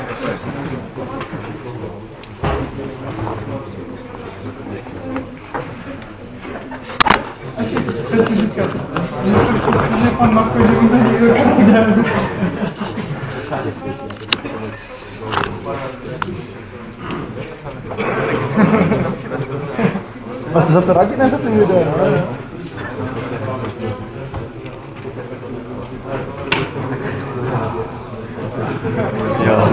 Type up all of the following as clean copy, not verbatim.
Pan Marko, že mi tady máte za to rádi, ne za ten video, ne? Jo.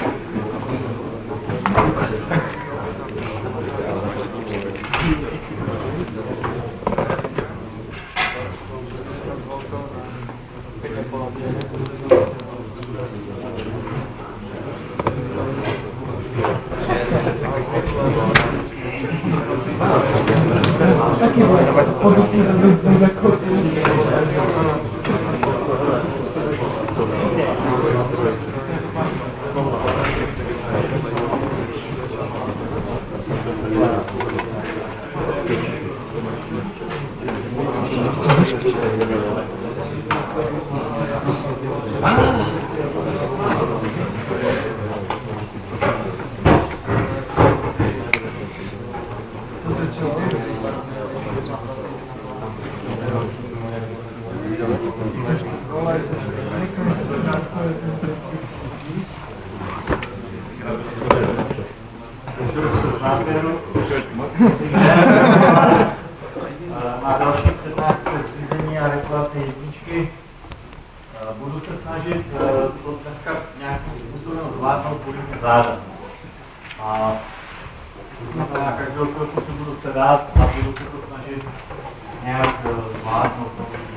Na další přednášce řízení a regulace jedničky budu se snažit to dneska nějakým způsobem zvládnout podle záda. A to znamená, každou chvilku se budu sedat a budu se to snažit nějak zvládnout.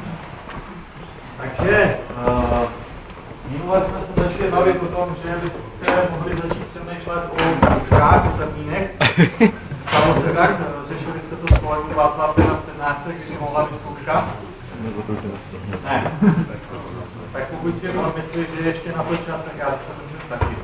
Takže minule jsme se začali bavit o tom, že byste mohli začít přemýšlet o zkách, o termínech. Stalo se tak, řešili jste to s kolegou Václavem na přednášce, když mohla být zkouška? Nebo jsem si nastřel. Ne. Tak pokud si on myslí, že ještě na to čas, tak já si to myslím taky.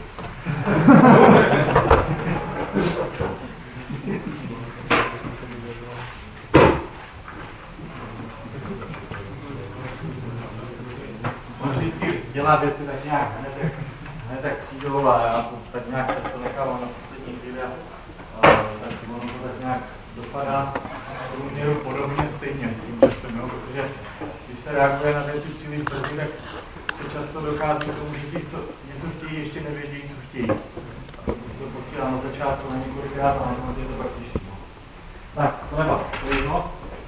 On vždycky dělá věci tak nějak, hned tak přijdou a já to tak nějak se to nechávám na poslední chvíli a tak ono to tak nějak dopadá v průměru podobně stejně s tím časem, no? Protože když se reaguje na věci příliš brzy, tak se často dochází k tomu, že ti, co něco chtějí, ještě nevědějí, co chtějí. A to se to posílá na začátku na několikrát a na je to pak těžší. Tak, leva, to je jedno.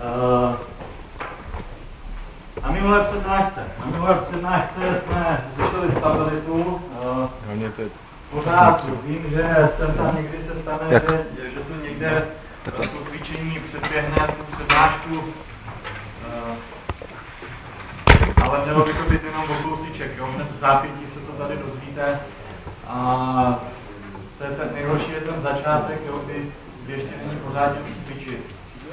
Na minulé přednášce jsme řešili stabilitu. Pořád vím, že sem tam někdy se stane, že tu někde to cvičení předběhne tu přednášku, ale mělo by to být jenom o kousíček, jo? Hned v zápětí se to tady dozvíte. A to je ten nejhorší, je ten začátek, jo? Kdy ještě není pořádně cvičit.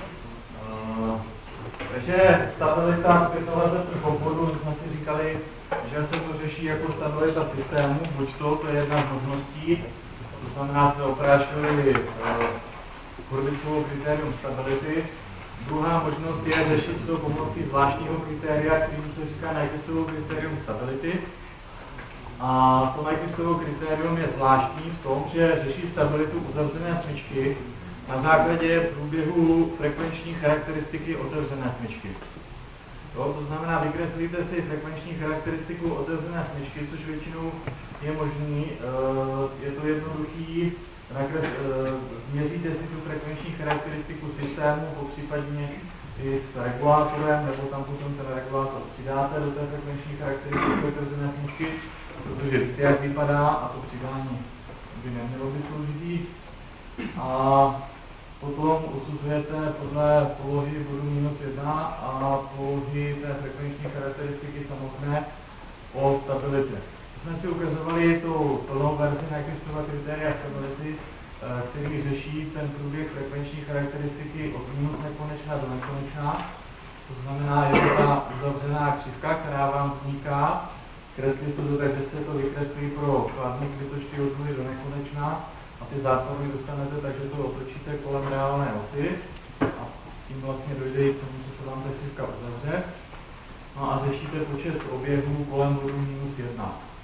Takže stabilita zpětovazetných obvodů, jsme si říkali, že se to řeší jako stabilita systému, buď to je jedna z možností, to znamená, jsme oprášili Hurwitzkovo kritérium stability. Druhá možnost je řešit to pomocí zvláštního kritéria, který se říká Nyquistovo kritérium stability. A to Nyquistovo kritérium je zvláštní v tom, že řeší stabilitu uzavřené smyčky na základě průběhu frekvenční charakteristiky otevřené smyčky. To znamená, vykreslíte si frekvenční charakteristiku otevřené smyčky, což většinou je možný, je to jednoduchý, změříte si tu frekvenční charakteristiku systému, popřípadně i s regulátorem, nebo tam potom ten regulátor přidáte do té frekvenční charakteristiky otevřené smyčky, protože víte, jak vypadá a to přidání by nemělo být složitý. A potom usuzujete podle polohy bodu -1 a polohy té frekvenční charakteristiky samotné o stabilitě. Jsme si ukazovali tu plnou verzi Nyquistova kritéria stability, který řeší ten průběh frekvenční charakteristiky od minus nekonečna do nekonečna. To znamená, je to ta uzavřená křivka, která vám vzniká. Kreslí se to tak, že se to vykreslí pro kladné květočky od 0 do nekonečna. A ty záporny dostanete tak, že to otočíte kolem reálné osy a tím vlastně dojde k tomu, že se vám ta křivka uzavře. No a řešíte počet oběhů kolem bodu -1.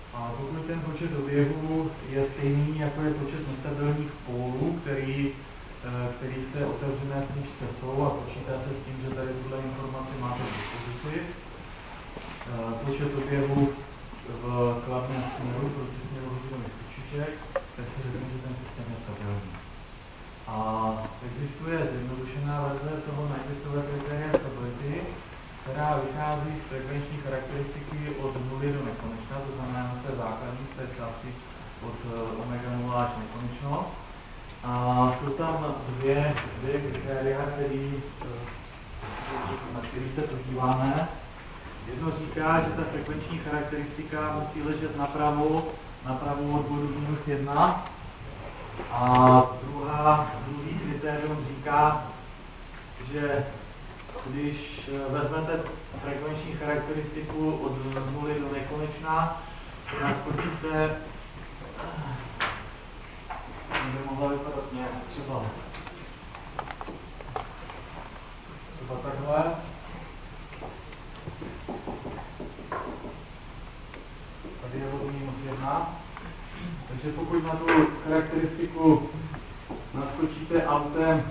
A pokud ten počet oběhů je stejný, jako je počet nestabilních pólů, který v té otevřené knížce jsou, a počítá se s tím, že tady tuhle informaci máte k dispozici, počet oběhů v kladném směru proti směru hodinových točiček, tak se řekne, že ten systém je stabilní. A existuje zjednodušená verze toho Nyquistova kritéria stability, která vychází z frekvenční charakteristiky od 0 do nekonečna, to znamená z té základní, z té části od omega 0 až nekonečno. A jsou tam dvě kritéria, na který se podíváme. Jedno říká, že ta frekvenční charakteristika musí ležet napravo od bodu -1. A druhý kritérium říká, že když vezmete frekvenční charakteristiku od 0 do nekonečna, naskočíte, by mohla vypadat nějak třeba takhle. Tady je od -1. Takže pokud na tu charakteristiku naskočíte autem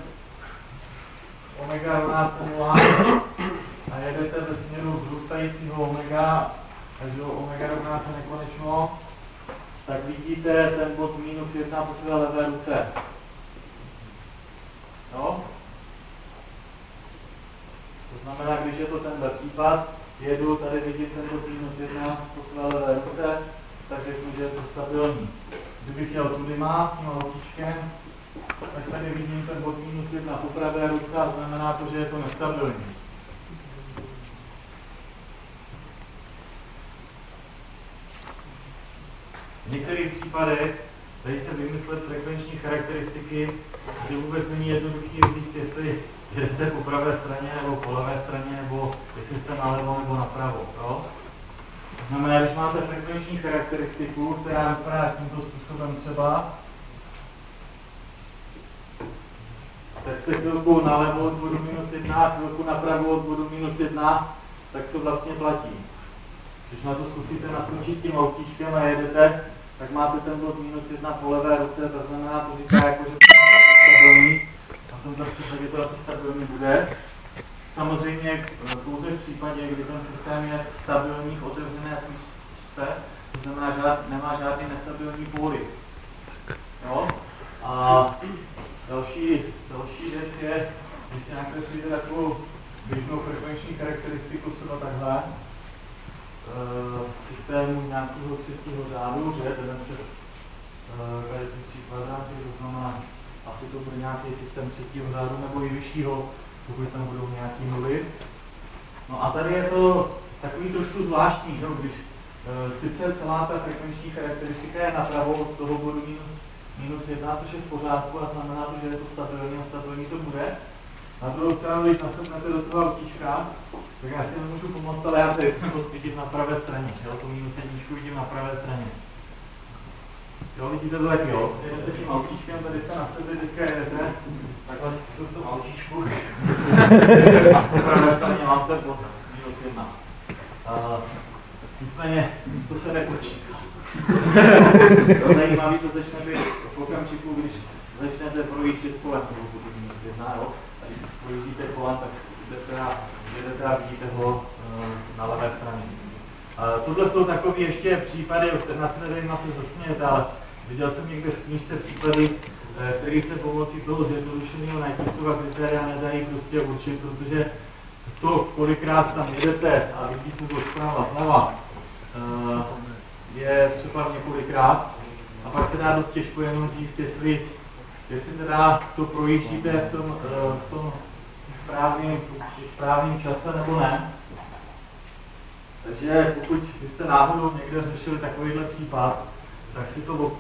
omega rovná se 0 a jedete ve směru vzrůstajícího omega, takže omega rovná se nekonečno, tak vidíte ten bod -1 po své levé ruce. Jo? To znamená, když je to tenhle případ, jedu, tady vidím ten bod -1 po své levé ruce, tak řeknu, že je to stabilní. Kdybych jel tudy má, s tím autíčkem, tak tady vidím ten bod -1 po pravé ruce a znamená to, že je to nestabilní. V některých případech dají se vymyslet frekvenční charakteristiky, kdy vůbec není jednoduchý říct, jestli jedete po pravé straně nebo po levé straně, nebo jestli jste nalevo nebo napravo. Jo? To znamená, když máte frekvenční charakteristiku, která vypadá tímto způsobem třeba, tak jste chvilku nalevo od bodu -1 a chvilku napravo od bodu -1, tak to vlastně platí. Když na to zkusíte naskočit tím autíčkem a jedete, tak máte ten bod -1 po levé ruce, to znamená, to říká jako, že to je stabilní. A v tomto případě to asi stabilní bude. Samozřejmě pouze v případě, kdy ten systém je stabilní v otevřené knížce, to znamená, že nemá žádný nestabilní póly. Jo? A další věc je, když si nakreslíte takovou běžnou frekvenční charakteristiku, třeba takhle, systému nějakého třetího řádu, že ten přes kvadratický kvadrát, to znamená, asi to bude nějaký systém třetího řádu nebo i vyššího, pokud tam budou nějaký nuly. No a tady je to takový trošku zvláštní, že? Když sice celá ta frekvenční charakteristika je napravo od toho bodu -1, což je v pořádku a znamená to, že je to stabilní a stabilní to bude. Na druhou stranu, když nasednete do toho autíčka, tak já si nemůžu pomoct, ale já tady jsem posvítit na pravé straně. Jo? Tu -1 vidím na pravé straně. Jo, vidíte to taky, jo? Jedete tím autíčkem, tady jste na sebe, teďka jedete, takhle jsou v tom autíčku. A po pravé straně máte bod -1. Nicméně, to se nepočítá. To zajímavé, to začne být v okamžiku, když začnete projíždět kolem toho bodu -1, jo? A když projíždíte kolem, tak jedete a vidíte ho na levé straně. Tohle jsou takové ještě případy, na které nevím asi zasmět, ale viděl jsem někde v knížce případy, které se pomocí toho zjednodušeného Nyquistova kritéria nedají prostě určit, protože to, kolikrát tam jedete a vidíte to zprava zleva, je třeba několikrát a pak se dá dost těžko jenom říct, jestli teda to projíždíte v tom správným čase nebo ne. Takže pokud byste náhodou někde řešili takovýhle případ, tak si to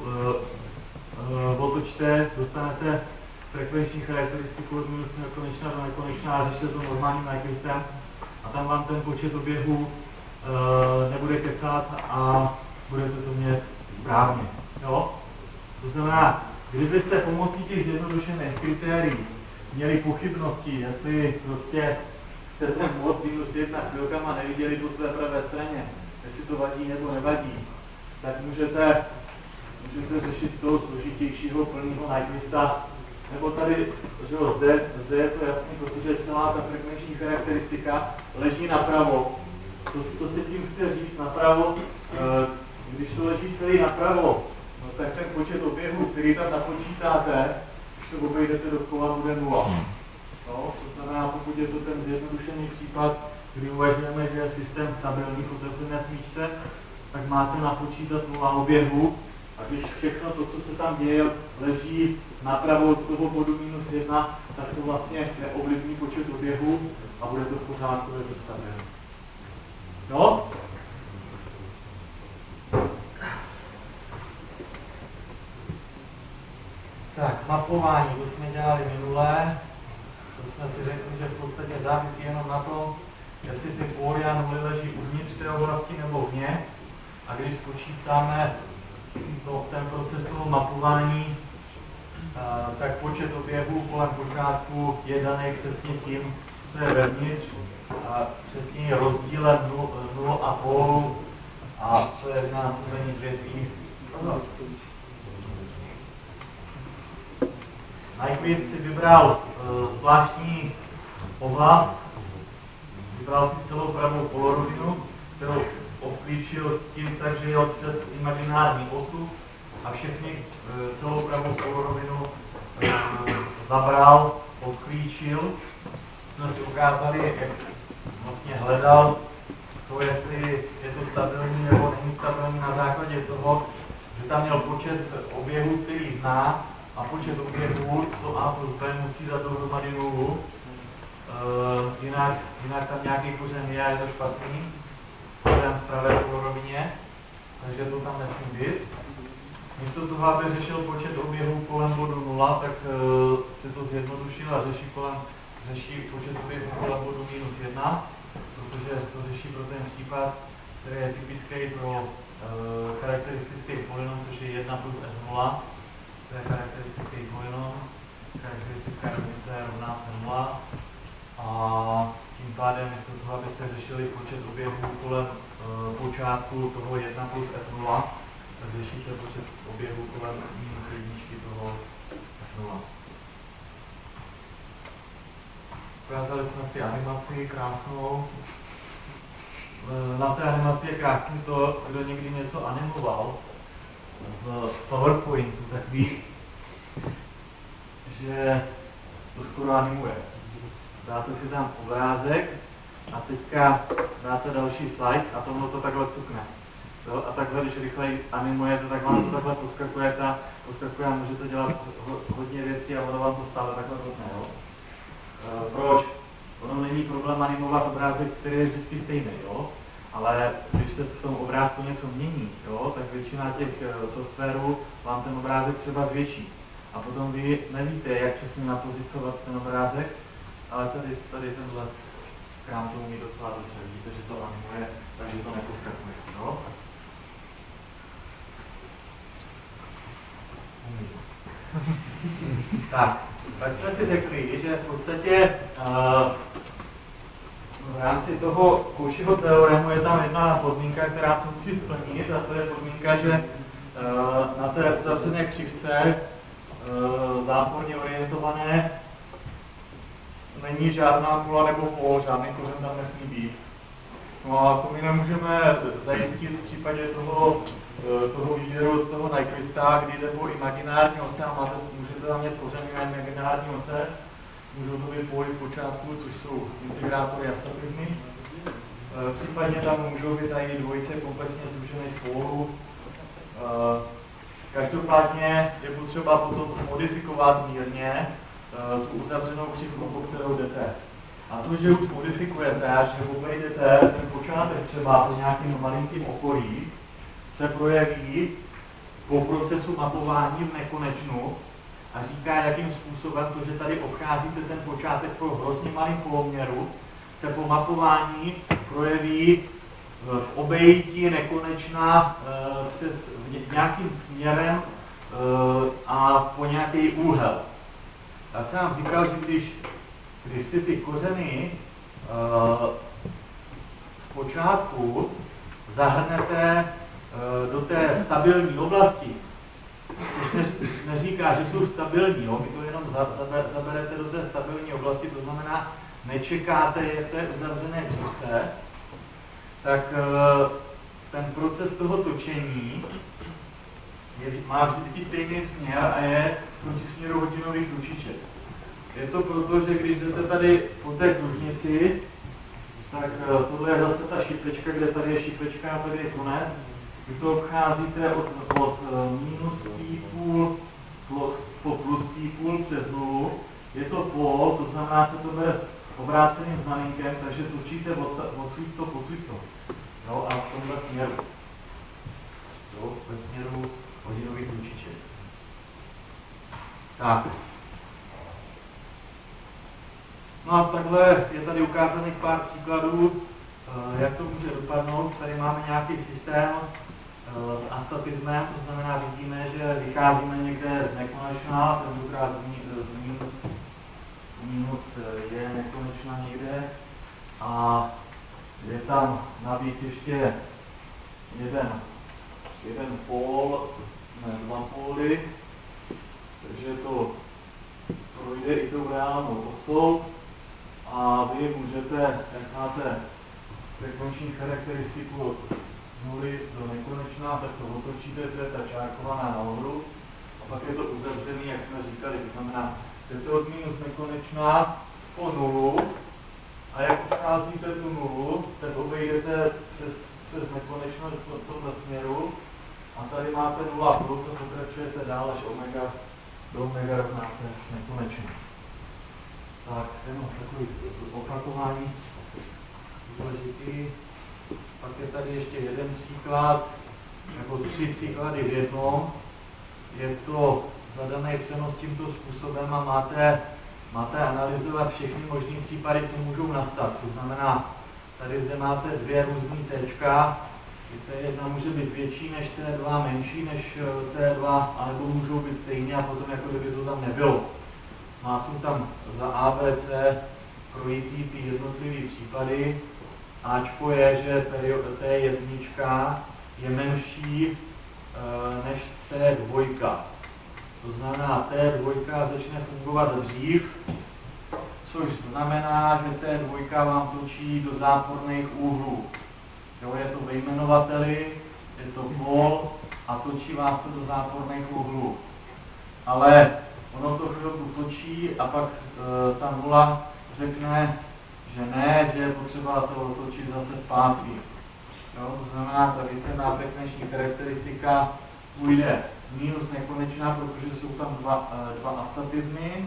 otočte, dostanete frekvenční charakteristiku od nekonečna do nekonečna a řešte to normálním Nyquistem a tam vám ten počet oběhů nebude kecat a budete to mít správně. Jo? To znamená, kdybyste pomocí těch zjednodušených kritérií měli pochybnosti, jestli prostě jste ten bod -1 chvilkama neviděli po své pravé straně, jestli to vadí nebo nevadí, tak můžete řešit toho složitějšího plného Nyquista, nebo tady, že jo, zde je to jasný, protože celá ta frekvenční charakteristika leží napravo. Co se tím chce říct napravo, když to leží celý napravo, no tak ten počet oběhů, který tam napočítáte, když to obejdete dokola, bude 0. No, to znamená, pokud je to ten zjednodušený případ, kdy uvažujeme, že je systém stabilní v otevřené smyčce, tak máte napočítat 0 oběhů, a když všechno to, co se tam děje, leží napravo od toho bodu -1, tak to vlastně neovlivní počet oběhů a bude to v pořádku, je to stabilní. No? Tak, mapování, to jsme dělali minule. To jsme si řekli, že v podstatě závisí jenom na tom, jestli ty póly a nuly leží uvnitř té oblasti nebo vně. A když spočítáme ten proces toho mapování, tak počet oběhů kolem počátku je daný přesně tím, co je vevnitř, a přesně rozdílem 0,5 a co je násobení 2. Nyquist si vybral zvláštní oblast, vybral si celou pravou polorovinu, kterou obklíčil tím tak, že jel přes imaginární osu a všechny celou pravou polorovinu zabral, obklíčil. Jsme si ukázali, jak vlastně hledal to, jestli je to stabilní nebo není stabilní na základě toho, že tam měl počet oběhů, který zná, a počet oběhů, to A plus B musí dát dohromady 0. Jinak tam nějaký kořen je a je to špatný. V pravé polovině, takže to tam nesmí být. Místo toho, aby řešil počet oběhů kolem bodu 0, tak si to zjednodušil a řeší počet oběhů kolem bodu -1, protože to řeší pro ten případ, který je typický pro charakteristický polynom, což je 1 plus f0. To je charakteristický polynom, charakteristická rovnice rovná se 0. A tím pádem, místo toho, abyste řešili počet oběhů kolem počátku toho 1 plus f0, tak řešíte počet oběhů kolem -1 toho f0. Ukázali jsme si animaci krásnou. Na té animaci je krásný to, kdo někdy něco animoval z PowerPointu, tak ví, že to skoro animuje. Dáte si tam obrázek a teďka dáte další slide a tomu to takhle cukne. A takhle, když rychleji animujete, tak vám to takhle poskakuje a můžete dělat hodně věcí a ono vám to stále takhle cukne. Proč? Ono není problém animovat obrázek, který je vždycky stejný, jo? Ale když se v tom obrázku něco mění, jo, tak většina těch softwarů vám ten obrázek třeba zvětší. A potom vy nevíte, jak přesně napozicovat ten obrázek, ale tady tenhle krám to umí docela dobře. Vidíte, že to animuje, takže to neposkakuje. Jo? Tak jsme si řekli, že v podstatě v rámci toho Cauchyho teoremu je tam jedna podmínka, která se musí splnit, a to je podmínka, že na té uzavřené křivce záporně orientované není žádná nula nebo pól, žádný kořen tam nesmí být. No a to my nemůžeme zajistit v případě toho výběru z toho Nyquista, kdy jde po imaginární ose a můžete tam mít kořeny na imaginární ose. Můžou to být póly v počátku, což jsou integrátory a stabilizmy. Případně tam můžou být i dvojice komplexně sdružených pólů. Každopádně je potřeba potom modifikovat mírně tu uzavřenou křivku, po kterou jdete. A to, že už modifikujete a že obejdete ten počátek třeba po nějakým malinkým okolí, se projeví po procesu mapování v nekonečnu a říká, jakým způsobem to, že tady obcházíte ten počátek pro hrozně malým poloměru, se po mapování projeví v obejití nekonečna přes nějakým směrem a po nějaký úhel. Já jsem vám říkal, že když si ty kořeny v počátku zahrnete do té stabilní oblasti, což neříká, že jsou stabilní, jo? Vy to jenom zaberete do té stabilní oblasti, to znamená, nečekáte je v té uzavřené křivce, tak ten proces toho točení má vždycky stejný směr a je proti směru hodinových ručiček. Je to proto, že když jdete tady po té kružnici, tak tohle je zase ta šipečka, kde tady je šipečka a tady je konec. Vy to obcházíte od minus π,5 po plus π,5 přes nulu. Je to pól, to znamená, že to bude s obráceným znamenkem, takže točíte odsud to. Jo, a v tomhle směru. Jo, ve směru hodinových ručiček. Tak. No a takhle je tady ukázaných pár příkladů, jak to může dopadnout. Tady máme nějaký systém s astatismem, to znamená, vidíme, že vycházíme někde z nekonečna, tentokrát z minus je nekonečna někde a je tam navíc ještě jeden pól, ne, dva póly, takže to projde i tou reálnou osou a vy můžete, jak máte frekvenční charakteristiku od nuly do nekonečna, tak to otočíte, to je ta čárkovaná nahoru a pak je to uzavřený, jak jsme říkali, to znamená, je to od minus nekonečna po nulu a jak obcházíte tu nulu, tak obejdete přes nekonečno v tomhle směru a tady máte 0 plus a pokračujete dál až omega do omega rovná se nekonečně. Tak, jenom takový opakování důležitý. Pak je tady ještě jeden příklad, nebo 3 příklady v jednom. Je to zadaný přenos tímto způsobem a máte analyzovat všechny možné případy, které můžou nastat. To znamená, tady zde máte dvě různý Tčka, T1 může být větší než T2, menší než T2, anebo můžou být stejně a potom jako kdyby to tam nebylo. Jsou tam za ABC projítý ty jednotlivé případy. Ačko je, že T1 je menší než T2. To znamená, T2 začne fungovat dřív, což znamená, že T2 vám točí do záporných úhlů. Jo, je to ve jmenovateli, je to pól a točí vás to do záporných úhlů. Ale ono to chvilku točí a pak ta nula řekne, že ne, že je potřeba to točit zase zpátky. Jo, to znamená, ta výsledná frekvenční charakteristika půjde minus nekonečná, protože jsou tam dva astatismy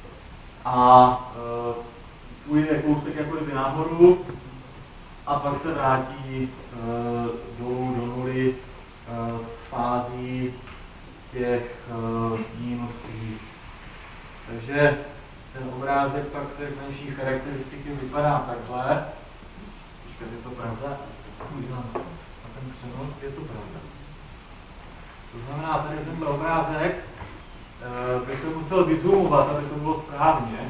a půjde kousek jako kdyby nahoru a pak se vrátí dolů do nuly s fází těch minusů. Takže ten obrázek pak frekvenční charakteristiky vypadá takhle. Počkejte, je to pravda? A ten přenos je to pravda. To znamená, tady tenhle obrázek by se musel vyzoomovat, aby to bylo správně.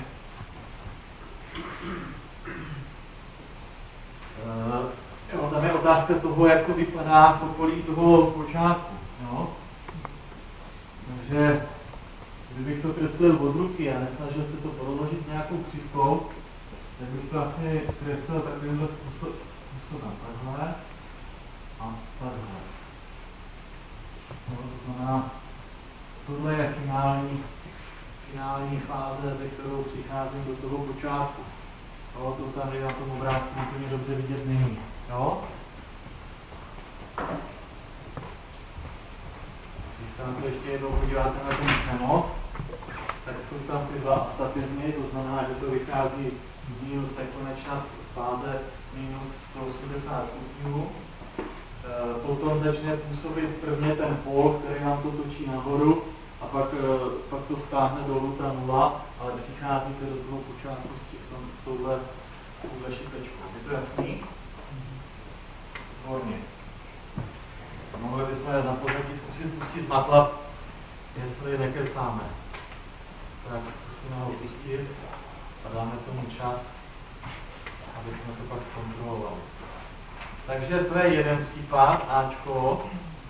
Jo, tam je otázka toho, jak to vypadá v okolí toho počátku. Jo? Takže kdybych to kreslil od ruky a nesnažil se to proložit nějakou křivkou, tak bych to asi kreslil takovýmhle způsobem. Takhle a takhle. No, to znamená, tohle je finální fáze, ze kterou přicházím do toho počátku. Jo, to tady na tom obrázku úplně dobře vidět není. Jo? Když se na to ještě jednou podíváte na ten přenos, tak jsou tam ty dva astatismy, to znamená, že to vychází minus nekonečná fáze minus 180 stupňů. Potom začne působit prvně ten pól, který nám to točí nahoru a pak to stáhne dolů ta nula, ale přicházíte do toho počátku s touhle šipečkou. Je to jasný? Výborně. Mohli bychom na pozadí zkusit pustit MATLAB, jestli nekecáme. Tak zkusíme ho pustit a dáme tomu čas, aby jsme to pak zkontrolovali. Takže to je jeden případ, Ačko.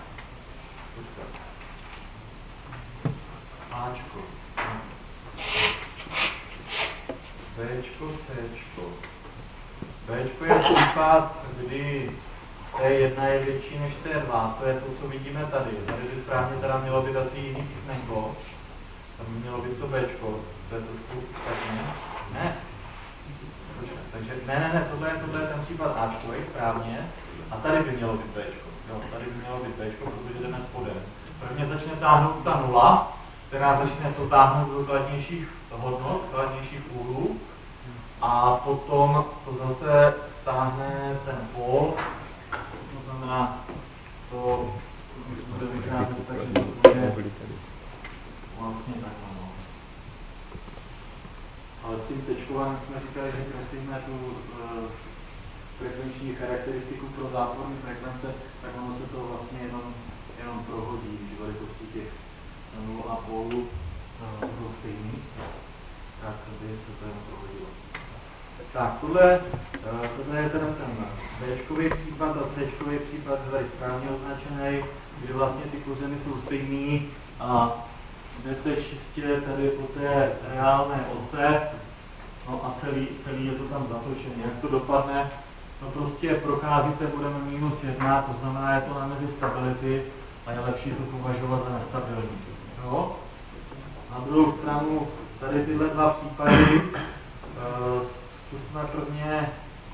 Ačko. Bčko, Cčko. Bčko je případ, kdy T1 je větší než T2, to je to, co vidíme tady. Tady by správně teda mělo být asi jiný písmenko. Tam by mělo být to Bčko, to je trošku špatně. Ne. Takže ne, tohle je ten případ Ačko, je správně. A tady by mělo být Bčko. Jo, tady by mělo být Bčko, protože jdeme spodem. Prvně začne táhnout ta nula, která začne to táhnout do kladnějších hodnot, kladnějších úhlů. A potom to zase stáhne ten pól, to znamená, to bude vycházet tak, že to bude vlastně takhle. No. Ale s tím tečkováním jsme říkali, že kreslíme tu frekvenční charakteristiku pro záporné frekvence, tak ono se to vlastně jenom prohodí, že velikosti těch 0,5 budou stejný, tak by se to jenom prohodilo. Tak, tohle je teda ten Bčkový případ a Cčkový případ je tady správně označený, kde vlastně ty kořeny jsou stejný a jdete čistě tady po té reálné ose, no a celý je to tam zatočený. Jak to dopadne? No prostě procházíte bodem -1, to znamená, je to na mezi stability a je lepší to považovat za nestabilní. Jo? Na druhou stranu, tady tyhle dva případy, zkusme prvně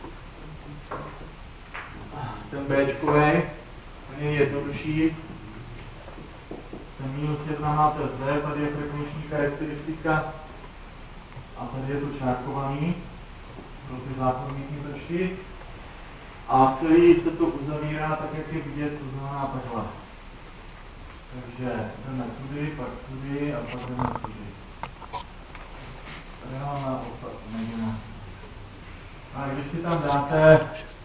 ten Bčkovej, ten je jednodušší. Ten -1 máte zde, tady je frekvenční charakteristika a tady je to čárkovaný pro ty záporní pršky. A celý se to uzavírá tak, jak je vidět, to znamená takhle. Takže jdeme tudy, pak tudy a pak jdeme tudy. Reálná osa, nejde. A když si tam dáte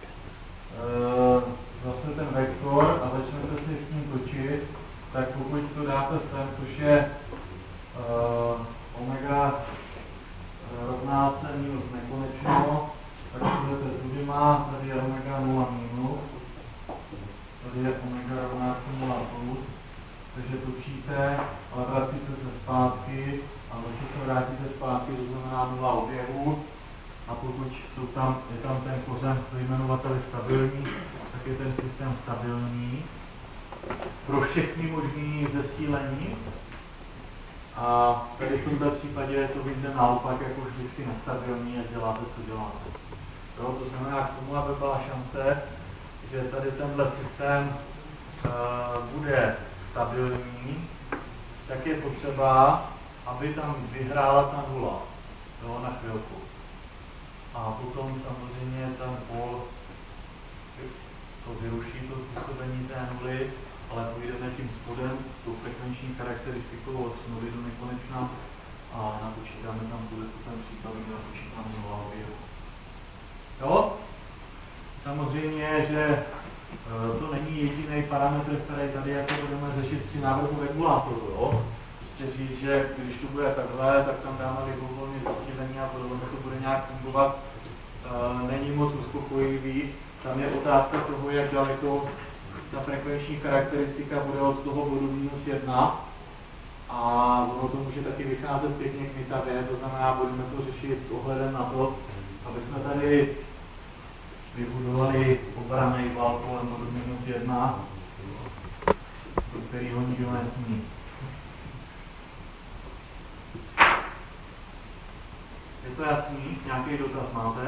zase ten vektor a začnete si s ním točit, tak pokud to dáte sem, což je omega rovná se minus nekonečno, tak budete tudy má, tady je omega 0 minus, tady je omega rovná se 0 plus, takže točíte, ale vracíte se zpátky a zase se vrátíte zpátky, to znamená 0 oběhů. A pokud je tam ten kořen do jmenovateli stabilní, tak je ten systém stabilní pro všechny možné zesílení. A tady v tomto případě to vyjde naopak jako vždycky nestabilní a děláte, co děláte. Jo, to znamená, k tomu, aby byla šance, že tady tenhle systém bude stabilní, tak je potřeba, aby tam vyhrála ta nula, jo, na chvilku. A potom samozřejmě ten pól to vyruší, to působení té nuly, ale půjdeme tím spodem, tou frekvenční charakteristikou od nuly do nekonečna a napočítáme tam ten příklad, kde napočítáme nula oběhu. Jo? Samozřejmě, že to není jediný parametr, který tady jako budeme řešit při návrhu regulátoru. Jo? Prostě říct, že když to bude takhle, tak tam dáme libovolně zasílení a podobně to bude nějak fungovat, není moc uspokojivý. Tam je otázka toho, jak daleko ta frekvenční charakteristika bude od toho bodu -1 a ono to může taky vycházet pěkně kmitavě, to znamená, budeme to řešit s ohledem na to, aby jsme tady vybudovali obranný val kolem bodu -1, do kterého nikdo nesmí. Je to jasný? Nějaký dotaz máte?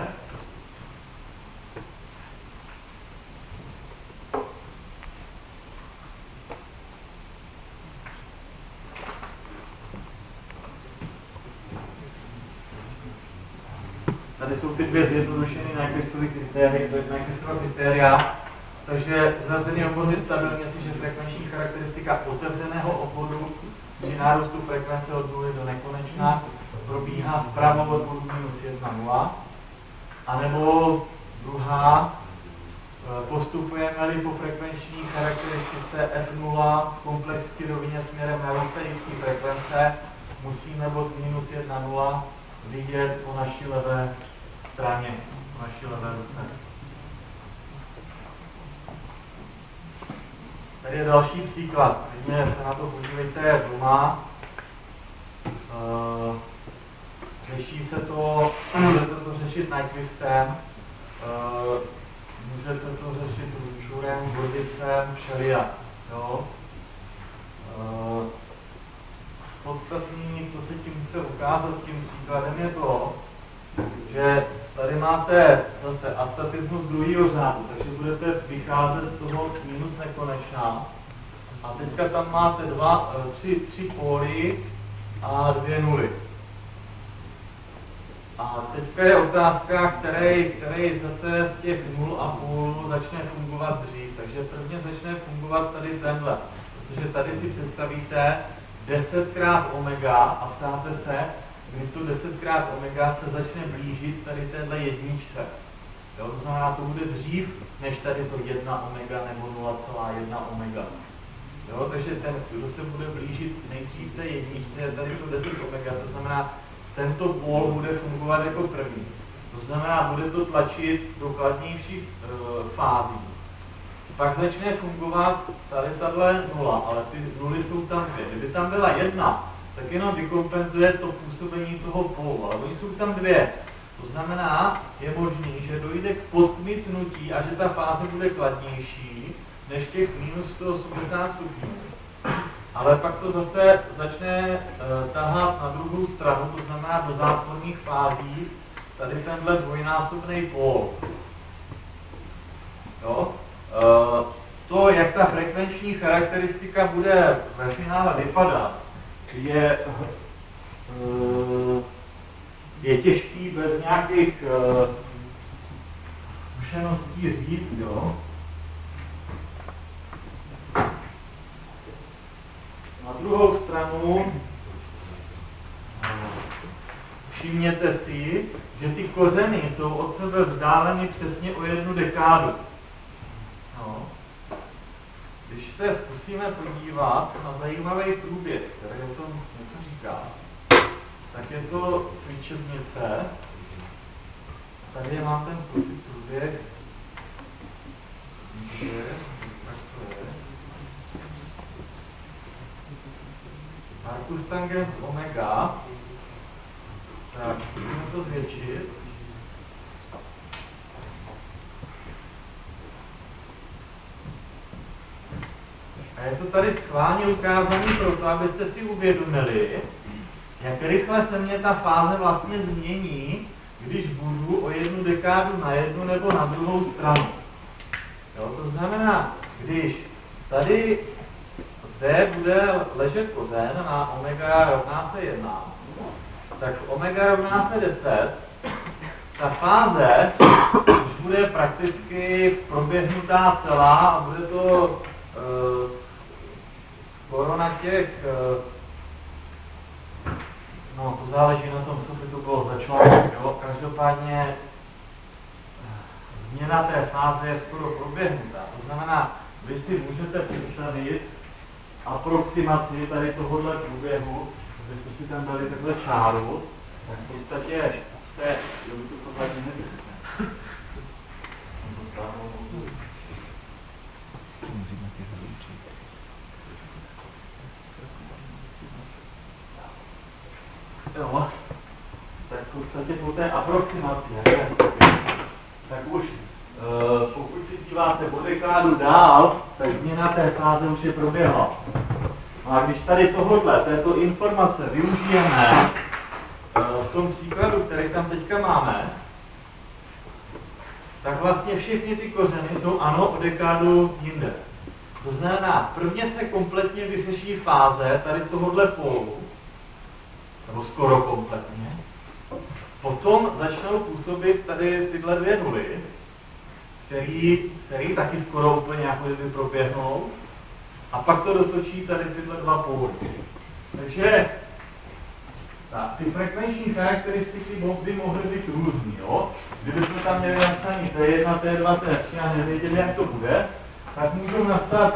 Tady jsou ty dvě zjednodušené Nyquistovy kritéria. Takže uzavřený obvod je stabilní, jestliže frekvenční charakteristika otevřeného obvodu při nárůstu frekvence od 0 do nekonečna probíhá vpravo od bodu -1,0. A nebo druhá, postupujeme-li po frekvenční charakteristice F0 v komplexní rovině směrem narůstající frekvence, musíme bod -1,0 vidět po naší levé straně, po naší levé ruce. Tady je další příklad. Klidně se na to podívejte doma. Řeší se to, můžete to řešit Nyquistem, můžete to řešit Ručurem, Vodicem, všelijak. Jo? Podstatný, co se tím chce ukázat tím příkladem, je to, že tady máte zase astatismus druhého řádu, takže budete vycházet z toho minus nekonečná. A teďka tam máte tři póly a 2 nuly. A teďka je otázka, který zase z těch 0,5 začne fungovat dřív. Takže prvně začne fungovat tady tenhle. Protože tady si představíte 10x omega a ptáte se, kdy to 10x omega se začne blížit tady téhle jedničce. Jo, to znamená, to bude dřív, než tady to 1 omega nebo 0,1 omega. Jo, takže ten, kdo se bude blížit nejdřív té jedničce, je tady to 10 omega, to znamená, tento pól bude fungovat jako první. To znamená, bude to tlačit do kladnějších fází. Pak začne fungovat tady tahle nula, ale ty nuly jsou tam 2. Kdyby tam byla 1, tak jenom vykompenzuje to působení toho pólu, ale oni jsou tam 2. To znamená, je možný, že dojde k podkmitnutí a že ta fáze bude kladnější než těch minus 180 stupňů. Ale pak to zase začne tahat na druhou stranu, to znamená do záporných fází, tady tenhle dvojnásobný pól. Jo? To, jak ta frekvenční charakteristika bude ve finále vypadat, je těžký bez nějakých zkušeností říct, jo? Na druhou stranu všimněte si, že ty kořeny jsou od sebe vzdáleny přesně o 1 dekádu. No. Když se zkusíme podívat na zajímavý průběh, který o tom něco říká, tak je to cvičebnice. Tady mám ten průběh. Tak to je. Arcus tangens omega. Tak, musíme to zvětšit. A je to tady schválně ukázané proto, abyste si uvědomili, jak rychle se mě ta fáze vlastně změní, když budu o 1 dekádu na jednu nebo na druhou stranu. Jo, to znamená, když tady zde bude ležet kořen na omega rovná se 1, tak omega rovná se 10, ta fáze už bude prakticky proběhnutá celá a bude to skoro na těch, no to záleží na tom, co by to bylo za článek, jo. Každopádně změna té fáze je skoro proběhnutá. To znamená, vy si můžete představit aproximaci tady tohohle průběhu, kdybyste si tam dali takhle čáru, tak v podstatě jste, jo, by to tak nebylo. Jo, tak v podstatě po té aproximaci, tak už pokud si díváte o dekádu dál, tak změna té fáze už je proběhla. A když tady této informace využijeme v tom příkladu, který tam teďka máme, tak vlastně všechny ty kořeny jsou ano o dekádu jinde. To znamená, prvně se kompletně vyřeší fáze tady tohohle pólu, nebo skoro kompletně. Potom začnou působit tady tyhle 2 nuly, který taky skoro úplně jako kdyby proběhnou. A pak to dotočí tady tyhle 2 póly. Takže ty frekvenční charakteristiky by mohly být různý, jo? Kdybychom tam měli napsaný T1, T2, T3 a nevěděli, jak to bude, tak můžou nastat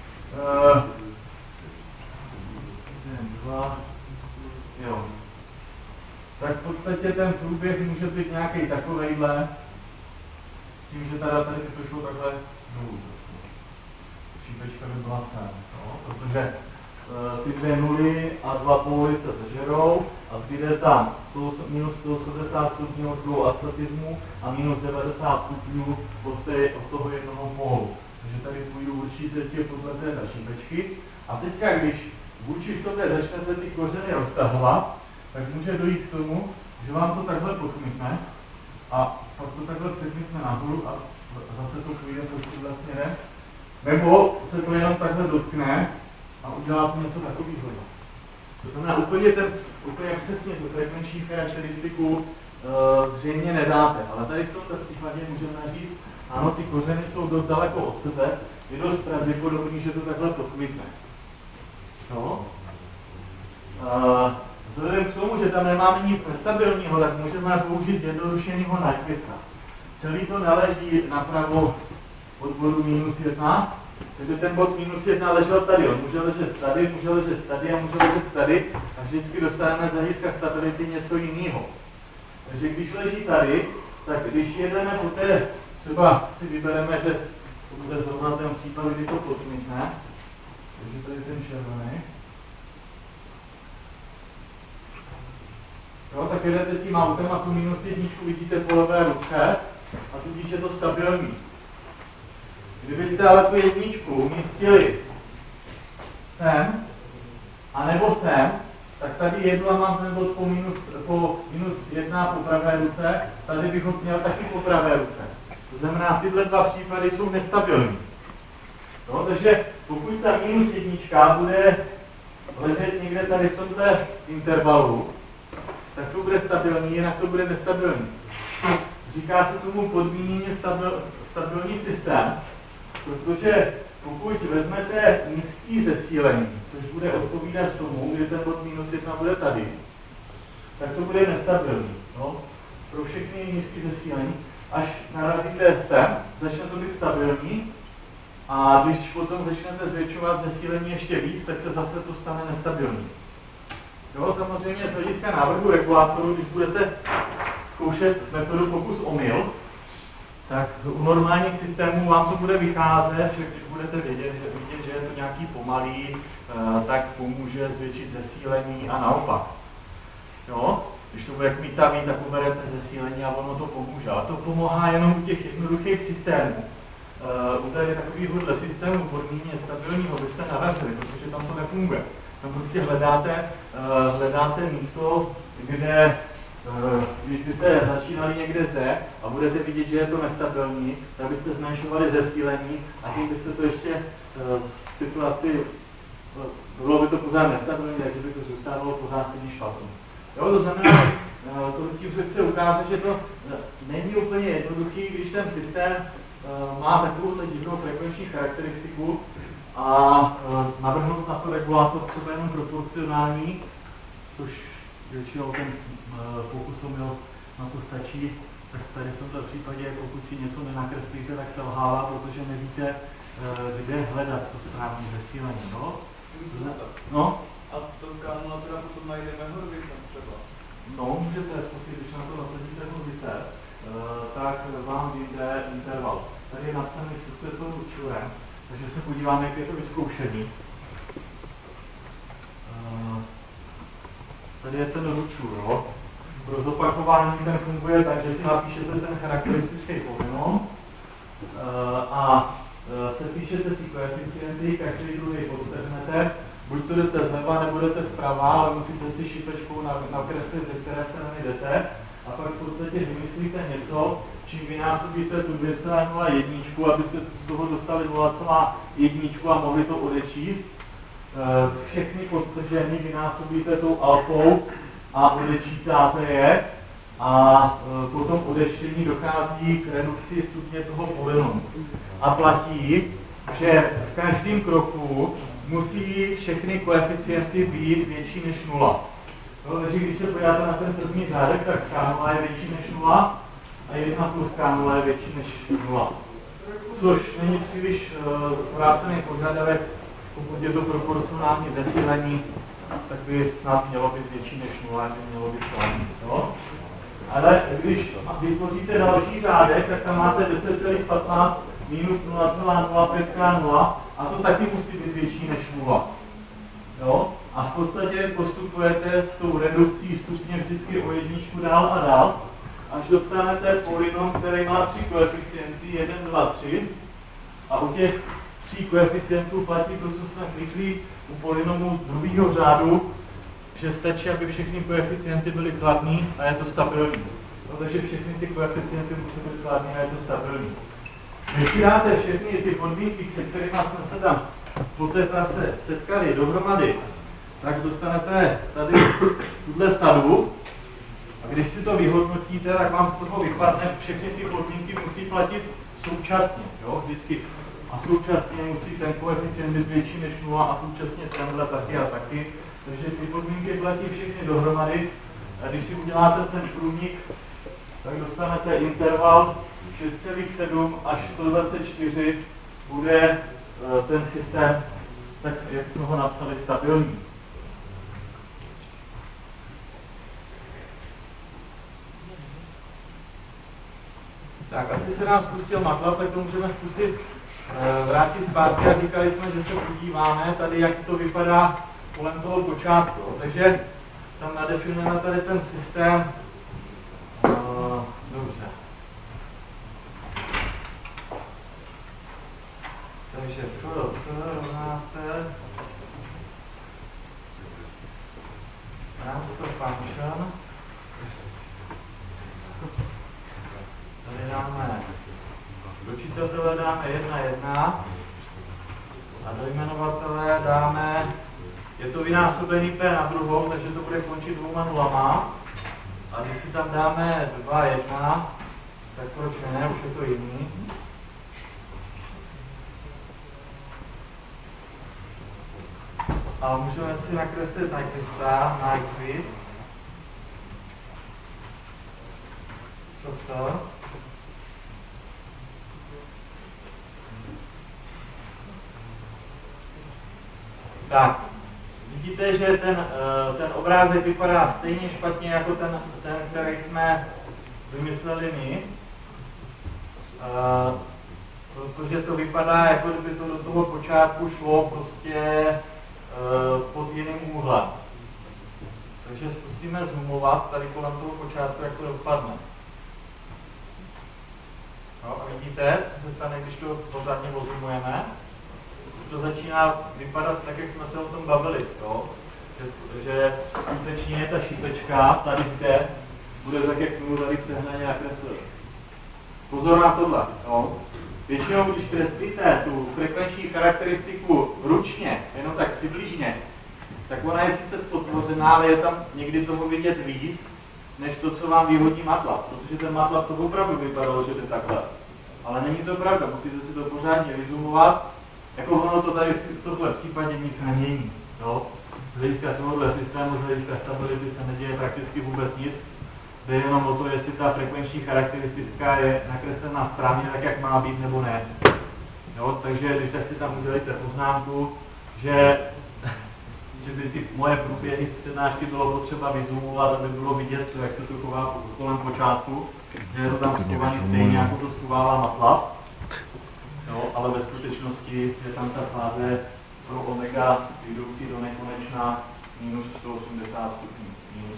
2, jo. Tak v podstatě ten průběh může být nějaký takovejhle, tím, že teda tady to šlo takhle dolů. přípečka by byla sem, protože ty dvě nuly a dva póly se sežerou a zbyde tam minus 180 stupňů od dvou astatismu a minus 90 stupňů od toho jednoho pólu. Takže tady půjdu určitě podle té přípečky. A teďka, když vůči sobě začnete ty kořeny roztahovat, tak může dojít k tomu, že vám to takhle podkmitne a pak to takhle překmitne nahoru a zase to půjde tímhle směrem. Nebo se to jenom takhle dotkne a udělá to něco takového. To znamená, úplně přesně tu frekvenční charakteristiku zřejmě nedáte, ale tady v tomto případě můžeme říct, ano, ty kořeny jsou dost daleko od sebe, je dost pravděpodobný, že to takhle podkmitne. No. Vzhledem k tomu, že tam nemáme nic nestabilního, tak můžeme použít zjednodušenýho Nyquista. Celý to naleží napravo od bodu -1, takže ten bod -1 ležel tady, on může ležet tady, může ležet tady a může ležet tady a vždycky dostaneme z hlediska stability něco jiného. Takže když leží tady, tak když jedeme po té, třeba si vybereme, že to bude zrovna ten případ, kdy to podkmitne, takže tady ten červený. Jo, tak jedete tím autem a tu -1 vidíte po levé ruce a tudíž je to stabilní. Kdybyste ale tu jedničku umístili sem, anebo sem, tak tady jednu a mám ten bod po -1 po pravé ruce, tady bych ho měl taky po pravé ruce. To znamená, tyhle dva případy jsou nestabilní. No, takže pokud ta -1 bude ležet někde tady v tomto intervalu, tak to bude stabilní, jinak to bude nestabilní. Říká se tomu podmíněně stabilní systém, protože pokud vezmete nízký zesílení, což bude odpovídat tomu, kdy ten bod -1 bude tady, tak to bude nestabilní. No? Pro všechny nízký zesílení. Až narazíte sem, začne to být stabilní a když potom začnete zvětšovat zesílení ještě víc, tak se zase to stane nestabilní. Jo, samozřejmě z hlediska návrhu regulátoru, když budete zkoušet metodu pokus-omyl, tak u normálních systémů vám to bude vycházet, že když budete vidět, že je to nějaký pomalý, tak pomůže zvětšit zesílení a naopak. Jo? Když to bude kmitavý, tak uberete zesílení a ono to pomůže. Ale to pomáhá jenom u těch jednoduchých systémů. U tady takovýchhle systémů podmíněně stabilního byste narazili, protože tam to nefunguje. Tam prostě hledáte místo, kde když byste začínali někde zde a budete vidět, že je to nestabilní, tak byste zmenšovali zesílení a tím byste to ještě v situaci, bylo by to pořád nestabilní, takže by to zůstávalo pořád stejně špatný. Jo, to znamená, tím se chce ukázat, že to není úplně jednoduchý, když ten systém má takovou divnou frekvenční charakteristiku a navrhnout na to regulátor třeba jenom proporcionální, což většinou ten pokus-omyl na to stačí, tak tady v tomto případě, pokud si něco nenakreslíte, tak selhává, protože nevíte, kde hledat to správné zesílení. No? A to kanál teda potom najdeme horovicem třeba? No, můžete zkusit, když na to nasadíte horovice, tak vám vyjde interval. Tady je napsaný, zkuste to určujem, takže se podíváme, jak je to vyzkoušení. Tady je ten ručů, jo. Pro zopakování ten funguje tak, že si napíšete ten charakteristický povinnost a sepíšete si koeficienty, každý druhý podstrhnete, buď to jdete zleva, nebo jdete zprava, ale musíte si šipečkou nakreslit, ze které strany jdete a pak v podstatě vymyslíte něco, čím vynásobíte tu 2,01, abyste z toho dostali 0,1 a mohli to odečíst. Všechny podstrženy vynásobíte tou alfou a odečítáte je a potom odečtení dochází k redukci stupně toho polynonu. A platí, že v každém kroku musí všechny koeficienty být větší než 0. Takže když se podíváte na ten první řádek, tak K0 je větší než 0 a 1 plus K0 je větší než 0. Což není příliš zvrácený požadavek, pokud je to proporcionální zesílení, tak by snad mělo být větší než 0, by mělo být kladný. Ale když vytvoříte další řádek, tak tam máte 10,15 minus 0,05x0 a to taky musí být větší než 0. Jo? A v podstatě postupujete s tou redukcí stupně vždycky o jedničku dál a dál, až dostanete polynom, který má 3 koeficienty, 1, 2, 3. A u těch 3 koeficientů platí to, co jsme zvykli u polynomů druhého řádu, že stačí, aby všechny koeficienty byly kladný a je to stabilní. Protože všechny ty koeficienty musí být kladný a je to stabilní. Když si dáte všechny ty podmínky, se kterými jsme se tam po té trase setkali dohromady, tak dostanete tady tuhle stavbu. A když si to vyhodnotíte, tak vám z toho vypadne, všechny ty podmínky musí platit současně, jo, vždycky. A současně musí ten koeficient být větší než 0 a současně tenhle taky a taky. Takže ty podmínky platí všechny dohromady. A když si uděláte ten průnik, tak dostanete interval 6,7 až 124 bude ten systém, tak jak jsme ho napsali, stabilní. Tak, asi se nám spustil MATLAB, tak to můžeme zkusit vrátit zpátky a říkali jsme, že se podíváme tady, jak to vypadá kolem toho počátku. Takže tam nadefinujeme tady ten systém. Dobře. Takže rovná se transfer function. Tady dáme do čítatele dáme 1, 1 a do jmenovatele dáme, je to vynásobený p na druhou, takže to bude končit 2 nulama. A když si tam dáme 2, 1, tak proč ne, už je to jiný. A můžeme si nakreslit Nyquista, Nyquist. Co to? Tak, vidíte, že ten obrázek vypadá stejně špatně jako ten který jsme vymysleli my. Protože to vypadá, jako kdyby to do toho počátku šlo prostě pod jiným úhlem. Takže zkusíme zoomovat tady kolem toho počátku, jak to dopadne. No, a vidíte, co se stane, když to pořádně zoomujeme? To začíná vypadat tak, jak jsme se o tom bavili, jo? Že skutečně ta šipečka tady zde bude tak, jak jsme tady přehnaně nakreslili. Pozor na tohle, jo? Většinou, když kreslíte tu frekvenční charakteristiku ručně, jenom tak přibližně, tak ona je sice spotvořená, ale je tam někdy toho vidět víc, než to, co vám vyhodí MATLAB, protože ten MATLAB to opravdu vypadalo, že by takhle. Ale není to pravda, musíte si to pořádně vyzoomovat. Jako ono to tady v tomhle případě nic nemění. Jo? Z hlediska tohohle systému, z hlediska stability se neděje prakticky vůbec nic. Jde jenom o to, jestli ta frekvenční charakteristika je nakreslená správně tak, jak má být, nebo ne. Jo? Takže když tak si tam udělejte poznámku, že by ty moje průběhy z přednášky bylo potřeba vyzoomovat, aby bylo vidět, jak se to chová kolem počátku, že je to tam schovaný stejně, jako to schovává MATLAB. Jo, ale ve skutečnosti je tam ta fáze pro omega jdoucí do nekonečna minus 180 stupňů.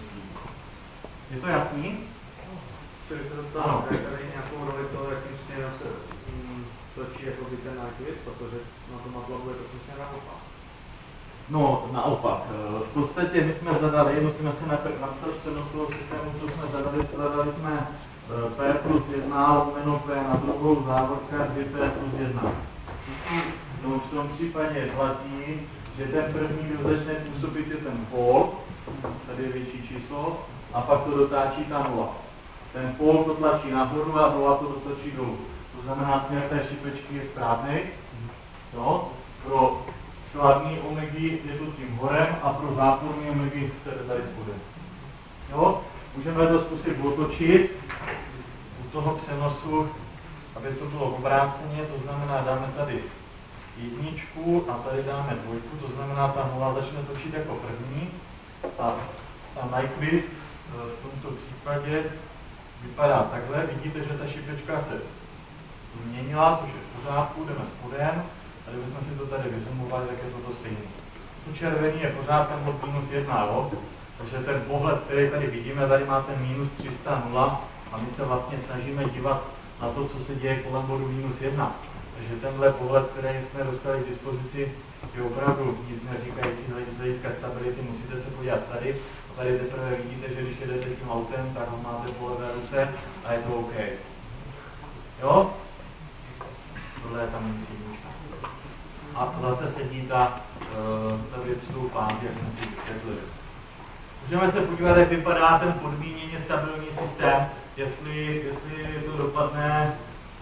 Je to jasný? Čili se dostává tady nějakou roli toho, jakým směrem se točí jako by ten Nyquist, protože na tom MATLABu je to přesně naopak. No, naopak. V podstatě my jsme zadali, musíme se napsat přenos toho systému, co jsme zadali jsme P plus 1 lomeno P na druhou závorka 2P plus 1. No, v tom případě platí, že ten první, kdo začne působit, je ten pól, tady je větší číslo, a pak to dotáčí ta nula. Ten pól to tlačí nahoru a nula to dotočí dolů. To znamená, směr té šipečky je správný. Jo? Pro skladný omegy je to tím horem a pro záporný omegy se tady spodem. Jo? Můžeme to zkusit otočit u toho přenosu, aby to bylo obráceně, to znamená, dáme tady jedničku a tady dáme dvojku, to znamená, ta nula začne točit jako první a Nyquist v tomto případě vypadá takhle. Vidíte, že ta šipečka se změnila, což je v pořádku, jdeme spodem, a kdybychom si to tady vyzumovali, tak je to stejné. To červený je pořád ten bod minus 1, jo? Takže ten pohled, který tady vidíme, tady má ten minus 300,0 a my se vlastně snažíme dívat na to, co se děje kolem bodu minus 1. Takže tenhle pohled, který jsme dostali k dispozici, je opravdu nic neříkající z hlediska stability, musíte se podívat tady. A tady teprve vidíte, že když jedete tím autem, tak ho máte po levé ruce a je to OK. Jo? Tohle je tam minus 1. A zase sedí ta věc s tou pánky, jak jsme si vysvětlili. Můžeme se podívat, jak vypadá ten podmíněně stabilní systém, jestli to dopadne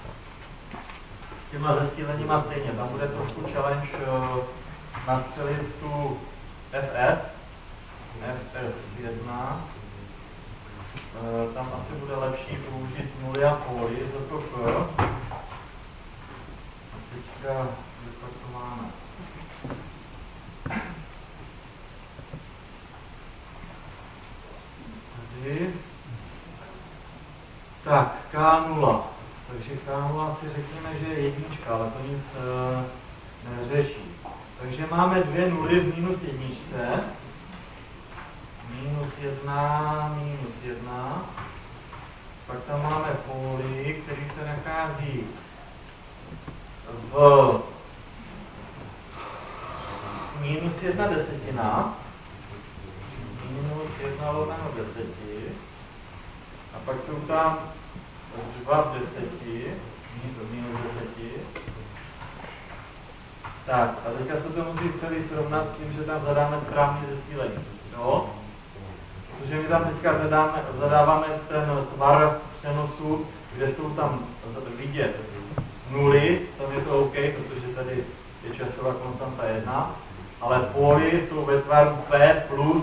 s těma zesíleníma stejně. Tam bude trošku challenge nastřelit tu FS1. Tam asi bude lepší použít nuly a póly, ZPP. A teďka, jak to máme? Tady. Tak, K0. Takže K0 si řekněme, že je jednička, ale to nic neřeší. Takže máme dvě nuly v minus jedničce. Minus 1. Pak tam máme póly, který se nachází v minus 1/10. Minus 1/10. A pak jsou tam 2/10, minus 10. Tak, a teďka se to musí celý srovnat s tím, že tam zadáme správně zesílení. Jo? Protože my tam teďka zadáváme ten tvar přenosu, kde jsou tam vidět nuly, tam je to OK, protože tady je časová konstanta 1, ale póly jsou ve tvaru P plus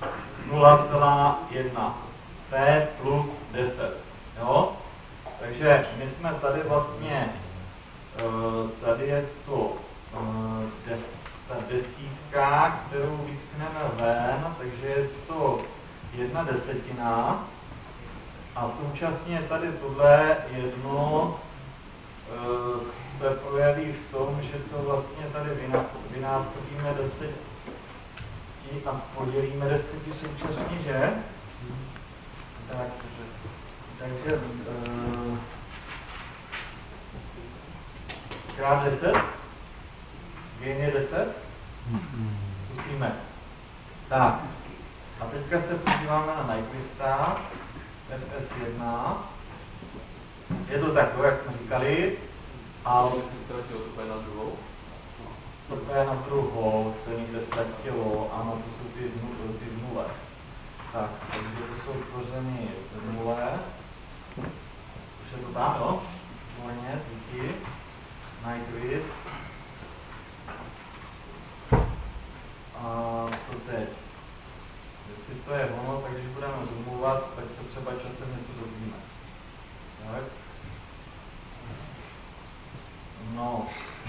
0,1. P plus 10. Jo? Takže my jsme tady vlastně, tady je to ta desítka, kterou vytkneme ven, takže je to 1/10. A současně tady tohle jedno se projeví v tom, že to vlastně tady vynásobíme 10 a podělíme 10 současně, že? Takže krát 10, gain je 10, zkusíme. Tak, a teďka se podíváme na Nyquista, FS1. Je to tak, jak jsme říkali, ale to je na druhou. To je na druhou, se někde ztratilo, ano, to jsou ty nule. Tak, takže to jsou tvořeny nule. Už je to tam, jo? Volně, díky. Nyquist. A co teď? Jestli to je ono, tak když budeme zoomovat, tak se třeba časem něco dozvíme. Tak. No.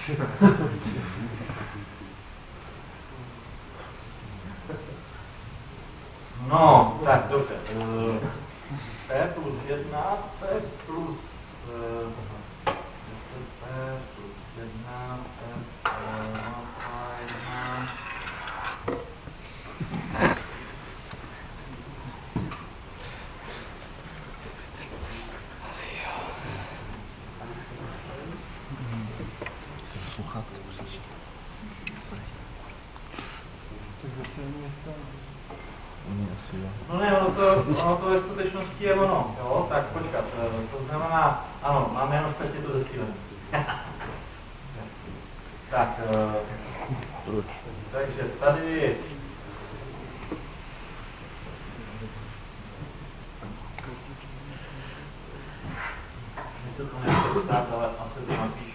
No, tak dobře. P plus 1, P plus 1, P 1. Tak zase je města. No ne, ono to ve skutečnosti je ono, jo? Tak počkat, to znamená, ano, máme jenom špatně to zesílení. Tak, takže tady to nechci psát, ale asi to napíšu.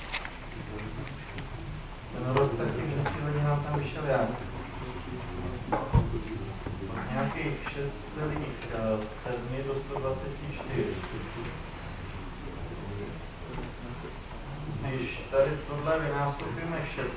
Ten rozsah těch zesílení nám tam vyšel jak? 6,7 do 124. Když tady tohle vynásobíme 6,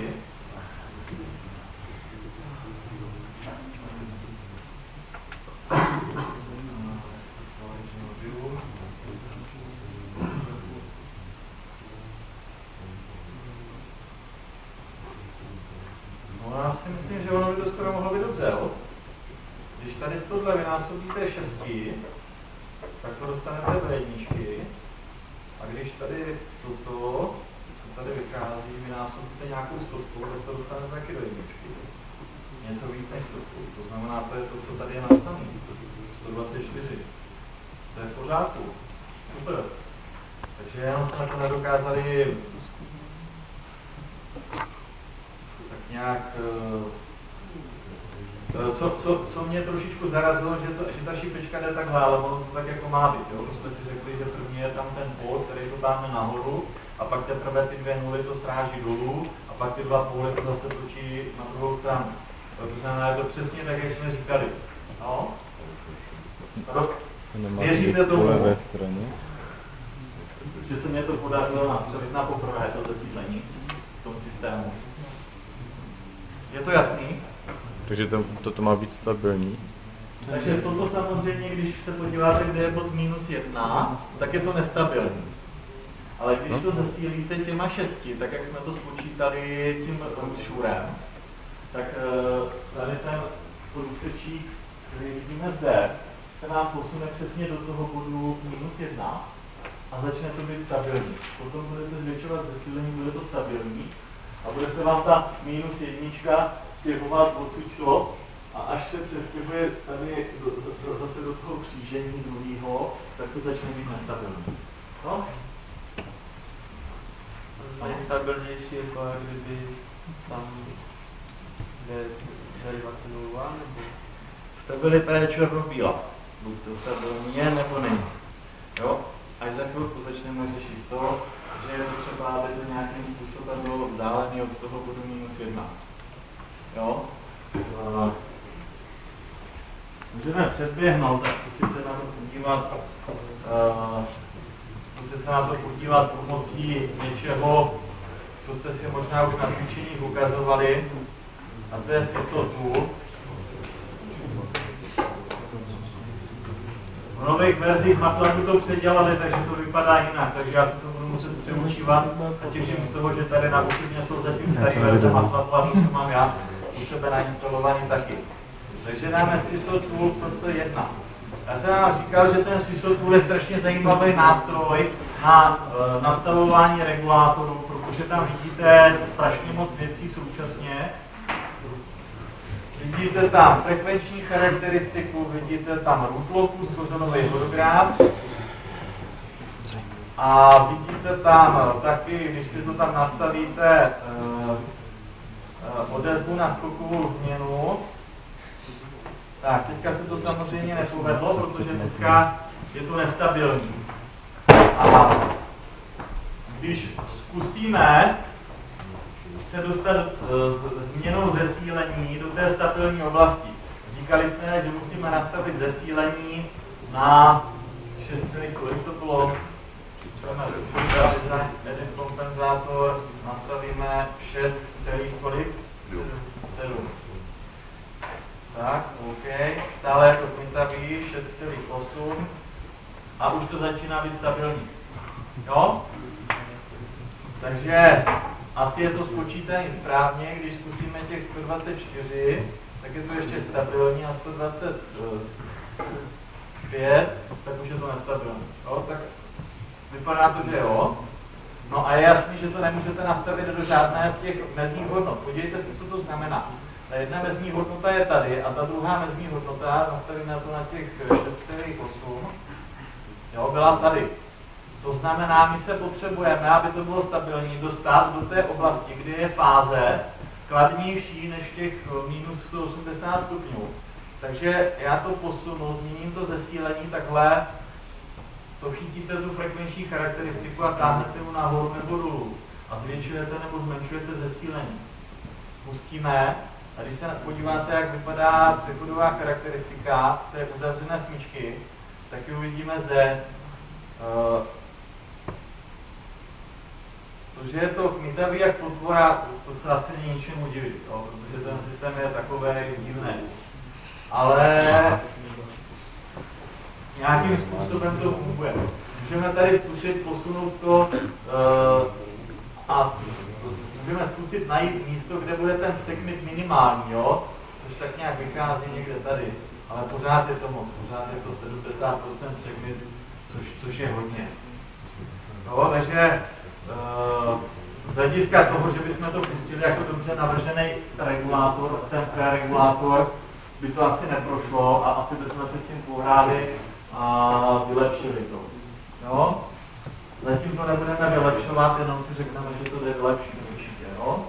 no já si myslím, že ono by to skoro mohlo být dobře, jo? Když tady tohle vynásobíte 6, tak to dostanete do jedničky. A když tady toto, co tady vychází, vynásobíte nějakou stopku, tak to dostanete taky do jedničky. Něco víc než stopku. To znamená, to je to, co tady je napsané. 124. To je v pořádku. Super. Takže jenom jsme to nedokázali tak nějak... Co mě trošičku zarazilo, že ta šipečka jde takhle, ale ono to tak jako má být. Jo? Jsme si řekli, že první je tam ten pól, který to dáme nahoru, a pak teprve ty 2 nuly to sráží dolů, a pak ty 2 póly to zase točí na druhou stranu. To znamená, je to přesně tak, jak jsme říkali. No? Věříte tomu, že se mě to podařilo napřed na poprvé, to zesídlení v tom systému. Je to jasný? Takže toto má být stabilní. Takže toto samozřejmě, když se podíváte, kde je bod -1, tak je to nestabilní. Ale když to zesílíte těma 6, tak jak jsme to spočítali tím šurem, tak tady ten průsečík, který vidíme zde, se nám posune přesně do toho bodu -1 a začne to být stabilní. Potom budete zvětšovat zesílení, bude to stabilní a bude se vám ta -1 stěhovat odsud a až se přestěhuje tady zase do toho křížení druhého, tak to začne být nestabilní. No? Nejstabilnější je to, kdyby tam je derivace nulová, nebo? Stabilita je černo-bílá. Buď to stabilní je, nebo není. Jo? Až za chvilku začneme řešit to, že je třeba, aby to nějakým způsobem bylo vzdálený od toho bodu -1. Jo? Můžeme předběhnout a zkusit se na to podívat pomocí něčeho, co jste si možná už na cvičeních ukazovali, a to je SISO. V nových verzích MATLABu to předělali, takže to vypadá jinak, takže já se to budu muset přeučívat a těším z toho, že tady na učebně jsou zatím starý verze MATLABu a to mám já u sebe nainstalovaný taky. Takže dáme SISO Tool CS1. Já jsem vám říkal, že ten SISO Tool je strašně zajímavý nástroj na nastavování regulátorů, protože tam vidíte strašně moc věcí současně. Vidíte tam frekvenční charakteristiku, vidíte tam root locus, kořenový hodograf. A vidíte tam taky, když si to tam nastavíte, odezvu na skokovou změnu. Tak, teďka se to samozřejmě nepovedlo, protože teďka je to nestabilní. A když zkusíme se dostat změnou zesílení do té stabilní oblasti, říkali jsme, že musíme nastavit zesílení na 6, kolik to bylo? Jeden kompenzátor, nastavíme 6, kolik? 7. Tak, OK, stále je to kvintavý, 6,8 a už to začíná být stabilní. Jo? Takže asi je to spočítané správně, když zkusíme těch 124, tak je to ještě stabilní a 125, tak už je to nestabilní. Jo? Tak vypadá to, že jo. No a je jasný, že to nemůžete nastavit do žádné z těch mezních hodnot. Podívejte se, co to znamená. Ta jedna mezní hodnota je tady a ta druhá mezní hodnota, nastavíme to na těch 6,8, jo, byla tady. To znamená, my se potřebujeme, aby to bylo stabilní, dostat do té oblasti, kde je fáze kladnější než těch -180 stupňů. Takže já to posunu, změním to zesílení takhle, to chytíte tu frekvenční charakteristiku a táhnete mu nahoru nebo dolů a zvětšujete nebo zmenšujete zesílení. Pustíme A když se podíváte, jak vypadá přechodová charakteristika té uzavřené smyčky, tak ji uvidíme zde. To, že je to kmitavý jak potvora, to se asi není ničemu divit, protože ten systém je takové divné. Ale nějakým způsobem to funguje. Můžeme tady zkusit posunout to a můžeme zkusit najít místo, kde bude ten překmit minimální, jo? Což tak nějak vychází někde tady. Ale pořád je to moc, pořád je to 70% překmit, což je hodně. No, takže z hlediska toho, že bychom to pustili jako dobře navržený regulátor, ten regulátor, by to asi neprošlo a asi bychom se s tím pohráli a vylepšili to. Jo? Zatím to nebudeme vylepšovat, jenom si řekneme, že to jde vylepšit určitě. Jo?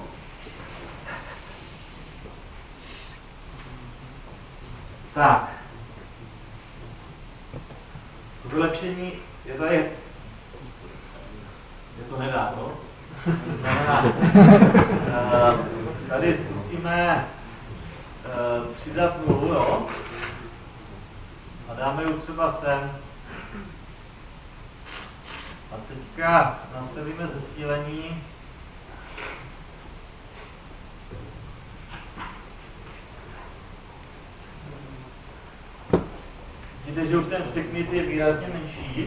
Tak. Vylepšení je tady... Je to nedá, no? Tady zkusíme přidat nulu, jo? A dáme ji třeba sem. A teďka nastavíme zesílení. Vidíte, že už ten segment je výrazně menší.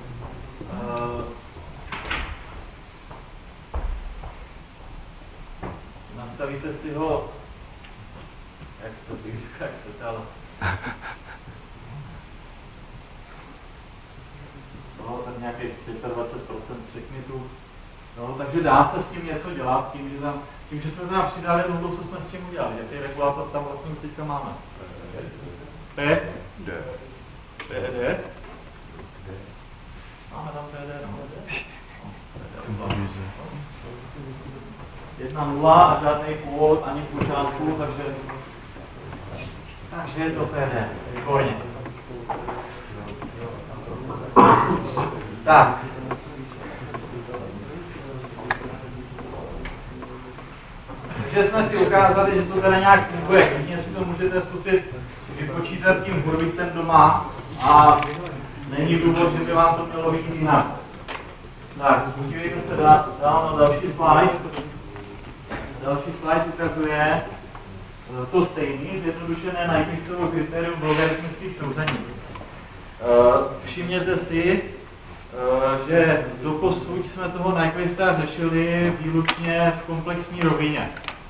Nastavíte si ho, jak to bych říkal, jak se dalo. No, tak nějakých 25% překmitu. No, takže dá se s tím něco dělat, tím, že jsme tam přidali nulu, co jsme s tím udělali. Jaký regulátor tam vlastně teďka máme? P? D. PD? Máme tam PD, no. 1,0 a žádný původ ani počátku, takže je to PD. Výborně. Tak. Takže jsme si ukázali, že to teda nějak funguje. Klidně si to můžete zkusit vypočítat tím hurvicem doma a není důvod, že by vám to mělo být jinak. Tak, podívejme se dál na další slide. Další slide ukazuje to stejné, zjednodušené Nyquistova kritérium logaritmických souzenic. Všimněte si, že doposud jsme toho Nyquista řešili výlučně v komplexní rovině.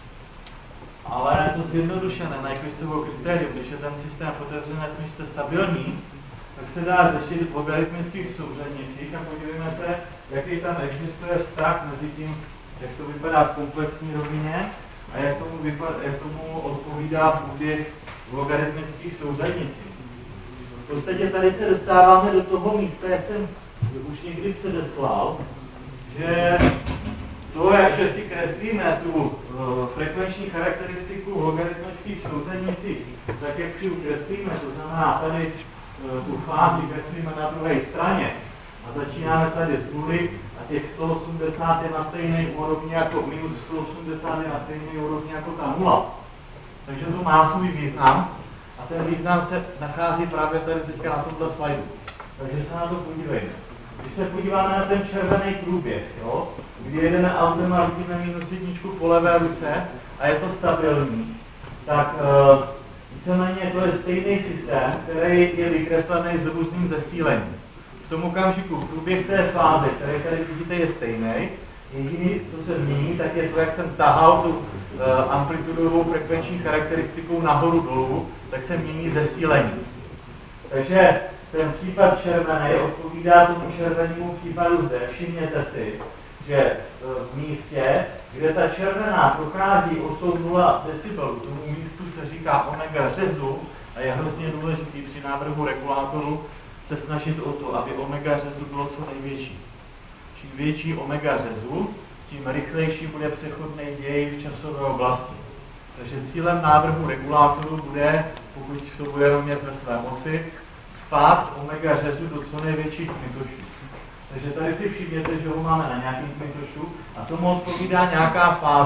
Ale to zjednodušené Nyquistovo kritérium, když je ten systém v otevřené smyčce stabilní, tak se dá řešit v logaritmických souřadnicích a podívejme se, jaký tam existuje vztah mezi tím, jak to vypadá v komplexní rovině a jak tomu odpovídá průběh v logaritmických souřadnicích. V podstatě tady se dostáváme do toho místa, jak jsem už někdy předeslal, že to, že si kreslíme tu frekvenční charakteristiku v logaritmických souřadnicích, tak jak si ji kreslíme, to znamená tady tu fázi kreslíme na druhé straně a začínáme tady z nuly a těch 180 je na stejné úrovni jako minus 180 je na stejné úrovni jako ta nula. Takže to má svůj význam a ten význam se nachází právě tady teďka na tomto slajdu. Takže se na to podívejme. Když se podíváme na ten červený průběh, jo, kdy jedeme autem a vidíme -1 po levé ruce a je to stabilní, tak víceméně to je stejný systém, který je vykreslený s různým zesílením. V tom okamžiku průběh té fáze, který tady vidíte, je stejný. Jediné, co se změní, tak je to, jak jsem tahal tu amplitudovou frekvenční charakteristikou nahoru dolů, tak se mění zesílení. Takže ten případ červený odpovídá tomu červenému případu zde. Všimněte si, že v místě, kde ta červená prochází osou 0 decibelů, tomu místu se říká omega řezu a je hrozně důležitý při návrhu regulátoru se snažit o to, aby omega řezu bylo co největší. Čím větší omega řezu, tím rychlejší bude přechodný děj v časové oblasti. Takže cílem návrhu regulátoru bude, pokud to bude rovnět ve své moci, spát omega řezu do co největších kmitošů. Takže tady si všimněte, že ho máme na nějakém kmitošu a tomu odpovídá nějaká fáze.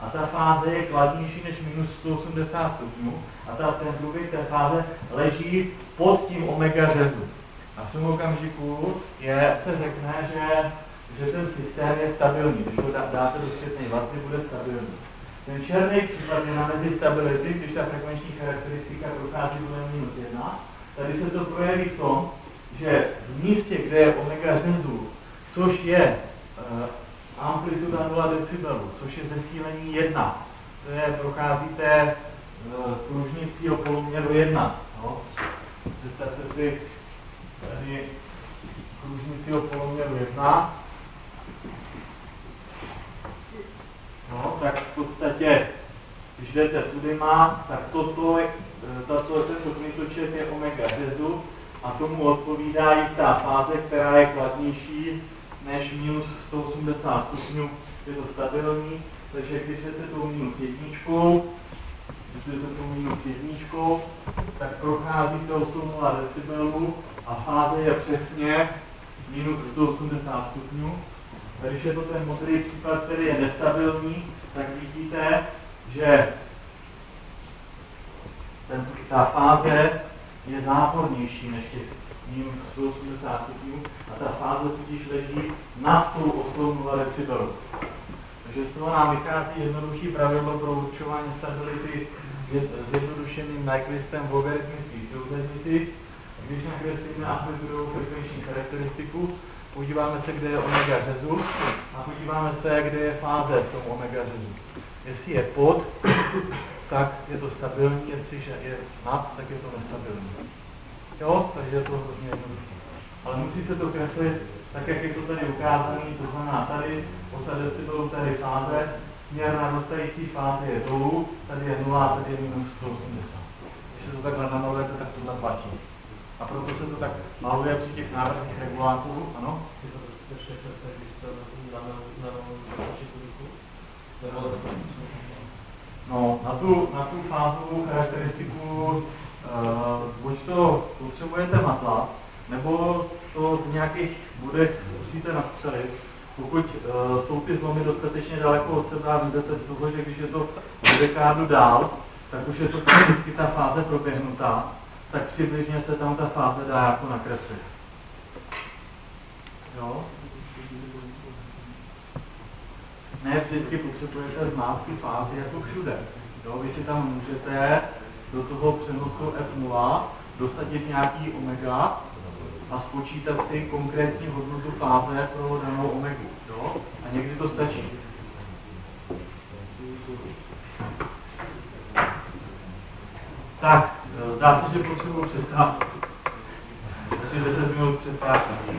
a ta fáze je kladnější než minus 180 stupňů a ten průběh té fáze leží pod tím omega řezu. A v tom okamžiku se řekne, že ten systém je stabilní. Když ho dáte do zpětné vazby, bude stabilní. Ten černý případ je na mezi stability, když ta frekvenční charakteristika prochází do -1. Tady se to projeví v tom, že v místě, kde je omega řezu, což je amplituda 0 decibelů, což je zesílení 1, to je, procházíte pružnicí o poloměru 1. No. Představte si tady pružnici o poloměru 1. No, tak v podstatě, když jdete tudyma, tak tento kmitočet je omega řezu a tomu odpovídá jistá fáze, která je kladnější než minus 180 stupňů, je to stabilní, takže když jdete tou minus jedničkou, tak procházíte 8,0 decibelů a fáze je přesně minus 180 stupňů. A když je to ten modrý případ, který je nestabilní, tak vidíte, že ta fáze je zápornější než těch minus 180 stupňů a ta fáze tudíž leží nad tou oslou 0 decibelů. Takže z toho nám vychází jednodušší pravidlo pro určování stability zjednodušeným Nyquistem v logaritmické souřadnici. Když nakreslíme amplitudovou frekvenční charakteristiku, podíváme se, kde je omega řezu a podíváme se, kde je fáze v tom omega řezu. Jestli je pod, tak je to stabilní, jestliže je nad, tak je to nestabilní. Jo, takže je to hodně jednoduché. Ale musí se to kreslit tak, jak je to tady ukázané, to znamená tady 8 decibelů, tady fáze, směr narůstající fáze je dolů, tady je 0 a tady je minus 180. Když se to takhle namalujete, tak tohle platí. A proto se to tak maluje při těch návrzích regulátorů, ano? Je to prostě všechno se, když jste na ruku? No, na tu fázovou charakteristiku buď to potřebujete matlat, nebo to v nějakých bodech musíte nastřelit. Pokud jsou ty zlomy dostatečně daleko od sebe a vyjdete z toho, že když je to dekádu dál, tak už je to prakticky ta fáze proběhnutá, tak přibližně se tam ta fáze dá jako nakreslit. Jo? Ne vždycky potřebujete znát ty fázy jako všude. Jo? Vy si tam můžete do toho přenosu F0 dosadit nějaký omega a spočítat si konkrétní hodnotu fáze pro danou omegu. Jo? A někdy to stačí. Tak, zdá se, že potřebuji přestávku. 10 minut přestávka.